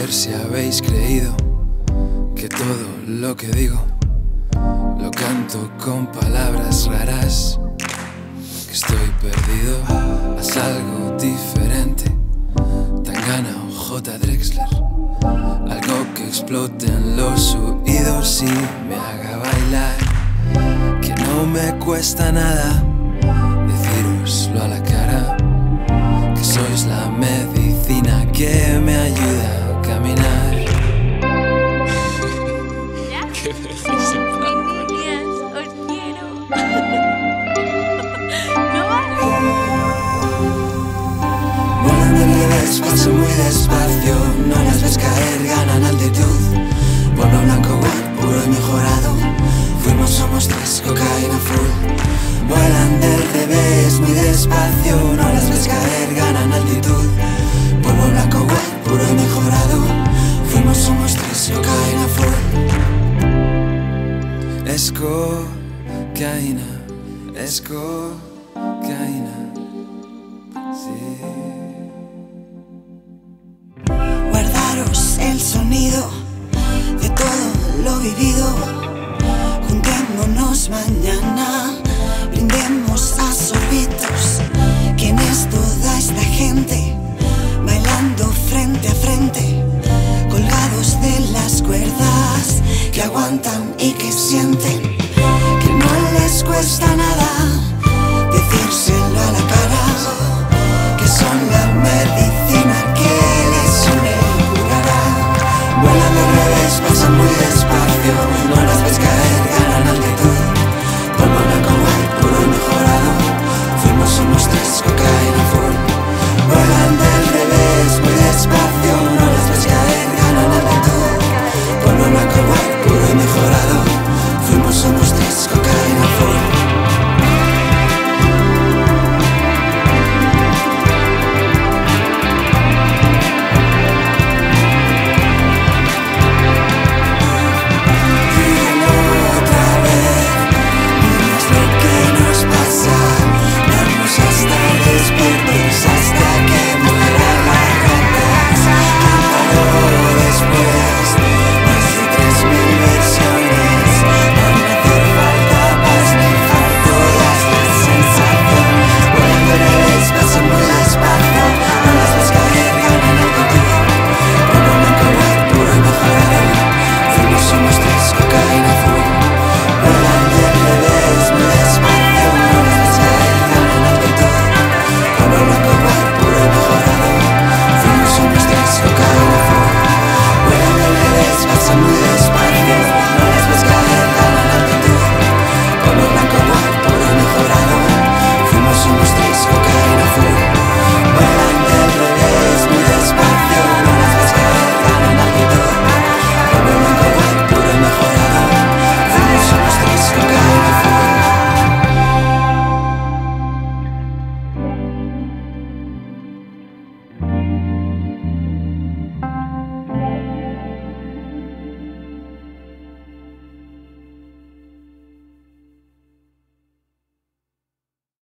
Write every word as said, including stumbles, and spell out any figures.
ver si habéis creído que todo lo que digo lo canto con palabras raras, que estoy perdido. Haz algo diferente, Tangana o J. Drexler, algo que explote en los oídos y me haga bailar, que no me cuesta nada decíroslo a la cara, que sois la medicina que me ayuda a caminar. ¿Qué decís en plan? Niñas, os quiero. No vale. Volando al revés, paso muy despacio, no las ves caer, ganan altitud. Polvo blanco, white, puro y mejorado. Fuimos, somos tres, cocaína full. Vuelan del revés, muy despacio, no las ves caer, ganan altitud. Polvo blanco, white, puro y mejorado. Fuimos, somos tres, cocaína full. Es cocaína, es cocaína, sí. Guardaros el sonido de todo lo vivido. Juntémonos mañana, brindemos a sorbitos. ¿Quién es toda esta gente bailando frente a frente, colgados de las cuerdas que aguantan